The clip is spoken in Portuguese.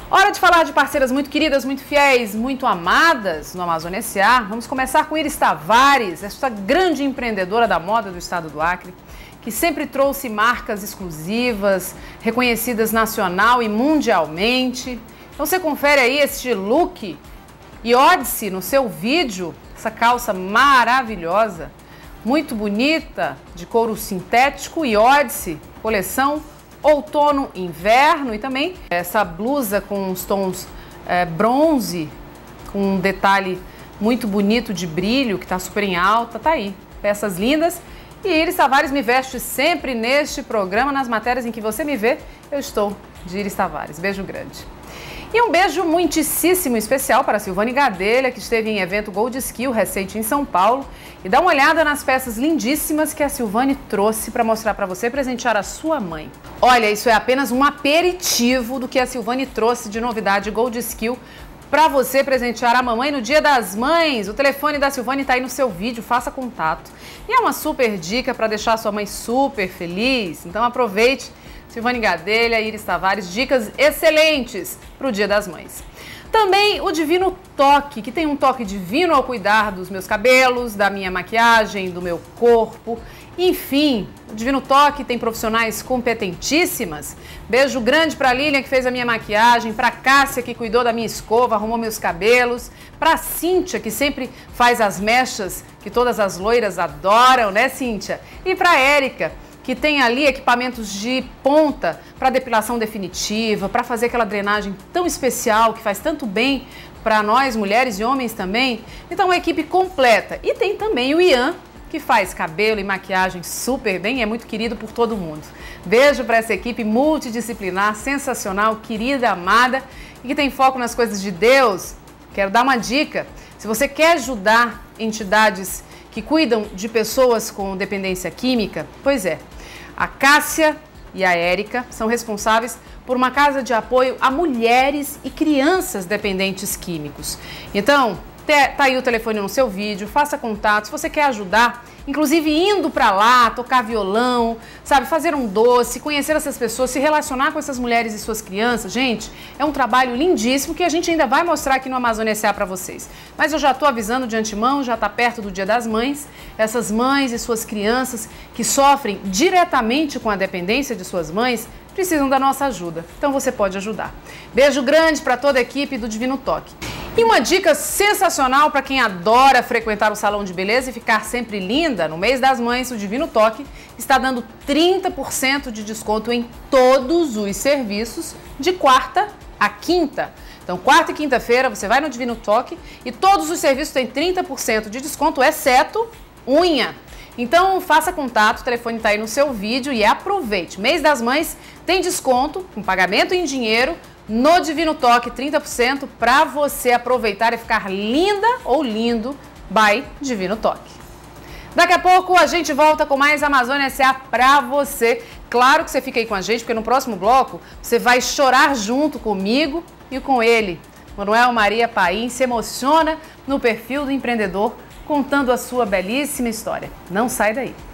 Hora de falar de parceiras muito queridas, muito fiéis, muito amadas no Amazônia S.A. Vamos começar com Iris Tavares, essa grande empreendedora da moda do estado do Acre, que sempre trouxe marcas exclusivas, reconhecidas nacional e mundialmente. Então você confere aí este look e Odyssey no seu vídeo, essa calça maravilhosa, muito bonita, de couro sintético e Odyssey, coleção outono, inverno, e também essa blusa com os tons bronze, com um detalhe muito bonito de brilho, que está super em alta, tá aí, peças lindas. E Iris Tavares me veste sempre neste programa, nas matérias em que você me vê, eu estou de Iris Tavares. Beijo grande. E um beijo muitíssimo especial para a Silvane Gadelha, que esteve em evento Gold Skill recente em São Paulo. E dá uma olhada nas peças lindíssimas que a Silvane trouxe para mostrar para você presentear a sua mãe. Olha, isso é apenas um aperitivo do que a Silvane trouxe de novidade Gold Skill para você presentear a mamãe no Dia das Mães. O telefone da Silvane está aí no seu vídeo, faça contato. E é uma super dica para deixar a sua mãe super feliz. Então aproveite. Silvane Gadelha, Iris Tavares, dicas excelentes para o Dia das Mães. Também o Divino Toque, que tem um toque divino ao cuidar dos meus cabelos, da minha maquiagem, do meu corpo. Enfim, o Divino Toque tem profissionais competentíssimas. Beijo grande para a Lilian, que fez a minha maquiagem, para a Cássia, que cuidou da minha escova, arrumou meus cabelos, para a Cíntia, que sempre faz as mechas que todas as loiras adoram, né, Cíntia? E para a Érica, que tem ali equipamentos de ponta para depilação definitiva, para fazer aquela drenagem tão especial, que faz tanto bem para nós, mulheres e homens também. Então, uma equipe completa. E tem também o Ian, que faz cabelo e maquiagem super bem e é muito querido por todo mundo. Beijo para essa equipe multidisciplinar, sensacional, querida, amada e que tem foco nas coisas de Deus. Quero dar uma dica. Se você quer ajudar entidades que cuidam de pessoas com dependência química, pois é, a Cássia e a Érica são responsáveis por uma casa de apoio a mulheres e crianças dependentes químicos. Então, tá aí o telefone no seu vídeo, faça contato, se você quer ajudar, inclusive indo para lá, tocar violão, sabe, fazer um doce, conhecer essas pessoas, se relacionar com essas mulheres e suas crianças, gente, é um trabalho lindíssimo que a gente ainda vai mostrar aqui no Amazônia S.A. para vocês. Mas eu já estou avisando de antemão, já está perto do Dia das Mães, essas mães e suas crianças que sofrem diretamente com a dependência de suas mães, precisam da nossa ajuda. Então você pode ajudar. Beijo grande para toda a equipe do Divino Toque. E uma dica sensacional para quem adora frequentar o salão de beleza e ficar sempre linda, no mês das mães, o Divino Toque está dando 30% de desconto em todos os serviços de quarta a quinta. Então, quarta e quinta-feira você vai no Divino Toque e todos os serviços têm 30% de desconto, exceto unha. Então, faça contato, o telefone está aí no seu vídeo e aproveite. Mês das mães tem desconto com pagamento em dinheiro. No Divino Toque, 30% para você aproveitar e ficar linda ou lindo by Divino Toque. Daqui a pouco a gente volta com mais Amazônia S.A. para você. Claro que você fica aí com a gente, porque no próximo bloco você vai chorar junto comigo e com ele. Manuel Maria Paim se emociona no perfil do empreendedor, contando a sua belíssima história. Não sai daí.